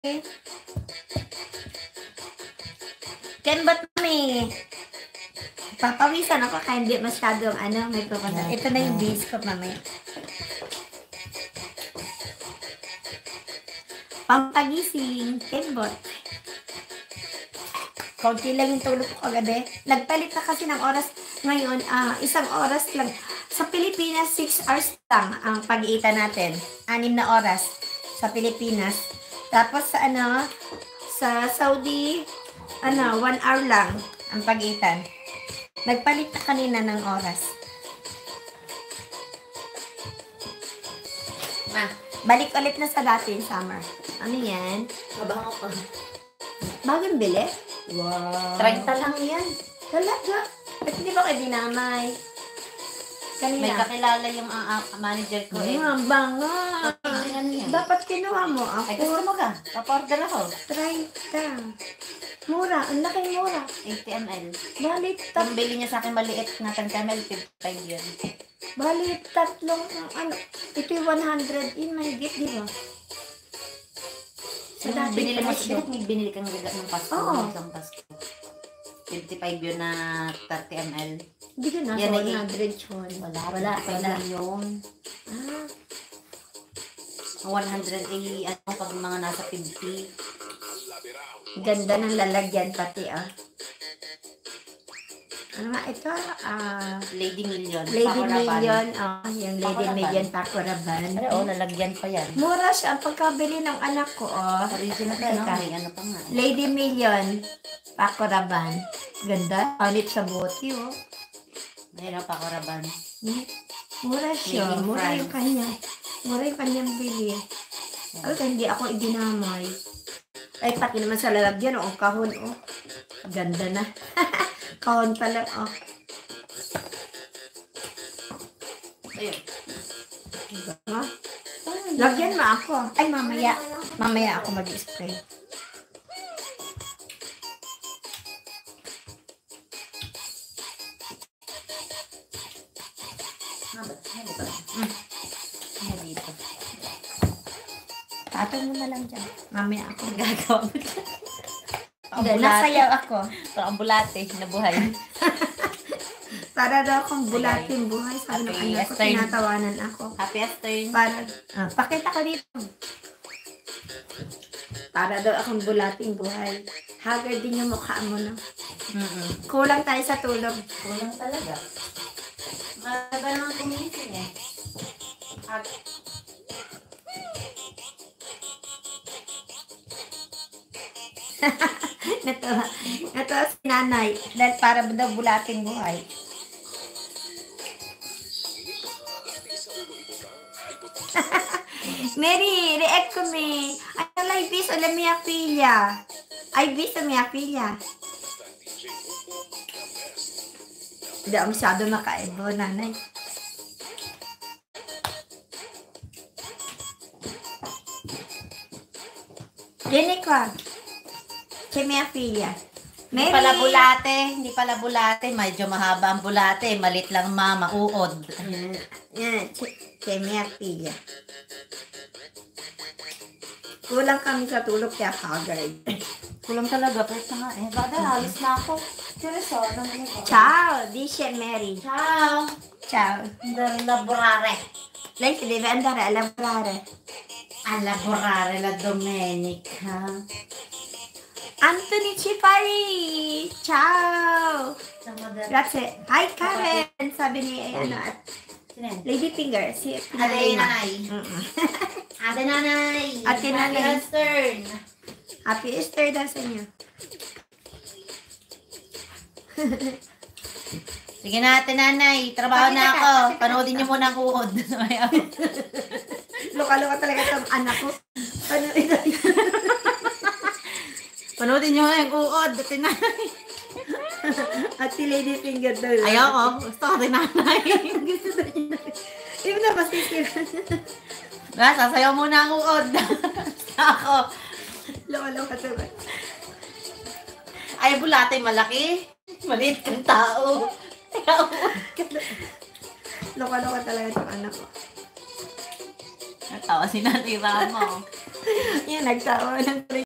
Ken, ba't may papawisan ako kaya hindi masyadong may pupasa. Ito na yung base ko, mami. Pampagising, Kenbot. Konti lang yung tulog ko kagabi. Nagpalit na kasi ng oras ngayon, 1 oras lang. Sa Pilipinas, 6 hours lang ang pag-iita natin. 6 na oras sa Pilipinas. Tapos sa Saudi, 1 hour lang ang pag-iitan. Nagpalit na kanina ng oras. Balik ulit na sa dati yung summer. Ano yan? Mabango ka. Bagong bili? Wow. 30 lang yan. Talaga. Ba't hindi ba kayo dinamay? Kanina. May kakilala yung manager ko eh. Ang bango. Yan. Dapat kinuha mo. Ay, gusto mo ka? Paporder ako. 30. Mura. Ang laking mura. 80 ml. Balit Kung bili niya sa akin maliit na 10 ml, 55 yun. Balit tatlong, ito yung 100 in my gift, di ba? So, binili mo siya, may binili kang regalo ng Pasko. Oo. Isang Pasko. 55 yun na 30 ml. Hindi ka na, Yan 100 yun. Wala yun. 100 ay pag mga nasa 50. Ganda ng lalagyan pati, Ano nga ito? Lady Million. Lady Pakuraban. Million. Yung Lady Pakuraban. Million Pakuraban. Lalagyan pa yan. Mura siya ang pagkabili ng anak ko, Original ka, no? Teka. May ano pa nga. Lady Million Pakuraban. Ganda. Palit sa bote, Mayroon Pakuraban. Mura siya. Made in Mura France. yung kanya. Mura yung kanyang bili. Hindi ako idinamay. Ay, pati naman sa lalagyan, ang kahon, Ganda na. Kahon pa lang, Ayun. Ha? Lagyan mo ako. Ay, mamaya. Mamaya ako mag-spray. Dito. Tatay mo na lang dyan. Mamaya ako. Gagawa mo dyan. Hindi, nasayaw ako. Parang bulate na buhay. Para daw akong bulating buhay. Sabi ng Happy anak ko, Easter. tinatawanan ako. Happy Easter. Para, pakita ka dito. Para daw akong bulating buhay. Haggard din yung mukha mo, no? Kulang tayo sa tulog. Kulang talaga. Magaga naman kumisin eh. Natawa si nanay. Dahil para daw bulating buhay. Mary, react ko me. Ano lang bis o la mia figlia? Ay, bis o mia figlia. Hindi ako masyado makaibo, nanay. Dinig ko. Si mia figlia. Hindi pala bulate. Hindi pala bulate. Medyo mahaba ang bulate. Malit lang mama. Uod. Yan. Si mia figlia. Kulang kami sa tulog kaya haggard. Kulang talaga. Pwede nga eh. Bada, halos na ako. Seryoso. Ciao, dice Mary. Ciao. Ciao. Laborare. Lei si deve andare a lavorare. A lavorare la domenica. Anthony Cifari! Ciao! Grazie. Hi, Karen! Sabi ni, Lady Finger. Si Ate Nanay. Ate Nanay. Ate Nanay. Happy Easter. Happy Easter daw sa inyo. Sige na, Ate Nanay. Trabaho na ako. Panoodin niyo muna ang uod. Luka-luka talaga itong anak ko. Panoodin niyo muna ang uod, Ate Nanay. At si Lady Finger daw. Ayoko. Gusto ko, Ate Nanay. Gusto daw niya. Hindi mo na masisira. Sasayaw muna ang uod. Ako. Luka-luka talaga. Ay, bulate malaki. Maliit kang tao. Luka-luka talaga itong anak ko. Natawa si Nanay Ramo. Yan, nagtawa ng